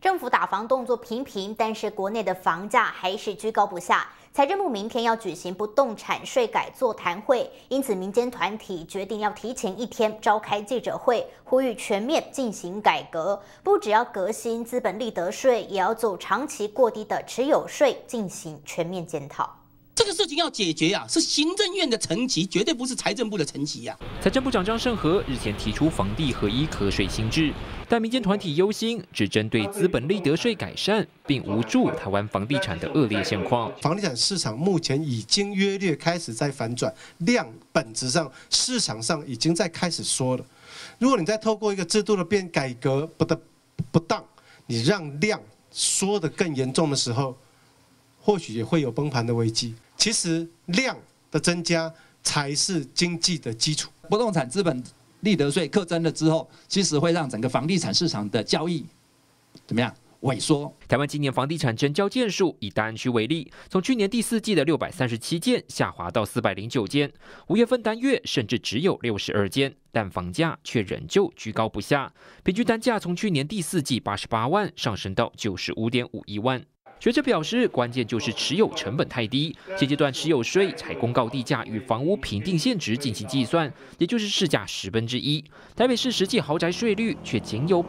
政府打房动作频频，但是国内的房价还是居高不下。财政部明天要举行不动产税改座谈会，因此民间团体决定要提前1天召开记者会，呼吁全面进行改革，不只要革新资本利得税，也要就长期过低的持有税进行全面检讨。 这个事情要解决啊，是行政院的层级，绝对不是财政部的层级呀。 财政部长张胜和日前提出房地合一课税新制，但民间团体忧心，只针对资本利得税改善，并无助台湾房地产的恶劣现况。 房地产市场目前已经约略开始在反转，量本质上市场上已经在开始缩了。如果你再透过一个制度的改革不当，你让量缩得更严重的时候，或许也会有崩盘的危机。 其实量的增加才是经济的基础。 不动产资本利得税课征了之后，其实会让整个房地产市场的交易怎么样萎缩？ 台湾今年房地产成交件数以大安区为例，从去年第4季的637件下滑到409件，5月份单月甚至只有62件，但房价却仍旧居高不下，平均单价从去年第4季88万上升到95.51万。 学者表示，关键就是持有成本太低。现阶段持有税采公告地价与房屋评定现值进行计算，也就是市价1/10。台北市实际豪宅税率却仅有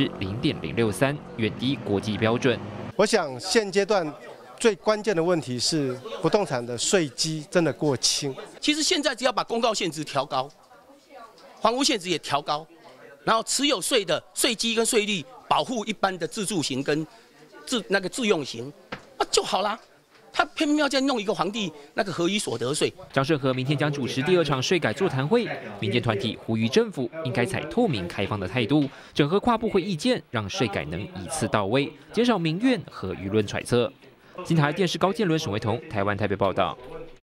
0.063%，远低国际标准。 我想现阶段最关键的问题是不动产的税基真的过轻。 其实现在只要把公告现值调高，房屋现值也调高，然后持有税的税基跟税率保护一般的自住型跟 自用型啊就好啦，他偏偏要这样弄一个房地那个合一所得税。 张胜和明天将主持第2场税改座谈会，民间团体呼吁政府应该采透明开放的态度，整合跨部会意见，让税改能一次到位，减少民怨和舆论揣测。金台电视高建伦、沈维彤，台湾台北报道。